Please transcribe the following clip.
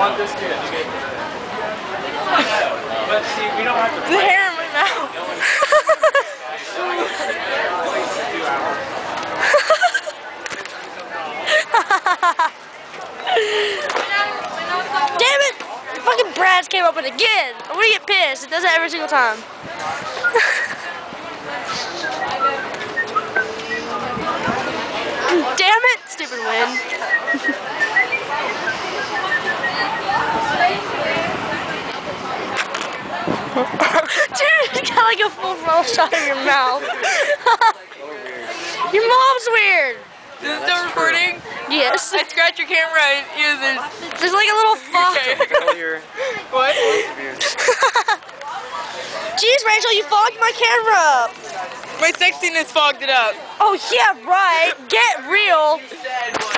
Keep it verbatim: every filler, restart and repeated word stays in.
not this good. But see, we don't have to. The hair in my mouth. Damn it! Fucking Brad's came up with it again. I'm gonna get pissed. It does that every single time. Damn it! Stupid win. Dude, you got like a full frontal shot of your mouth. Your mom's weird. This is still recording? Yes. I scratch your camera and yeah, there's... There's like a little fox. What? Jeez, Rachel, you fogged my camera up. My sexiness fogged it up. Oh yeah, right. Get real.